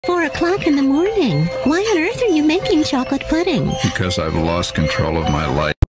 4 o'clock in the morning. Why on earth are you making chocolate pudding? Because I've lost control of my life.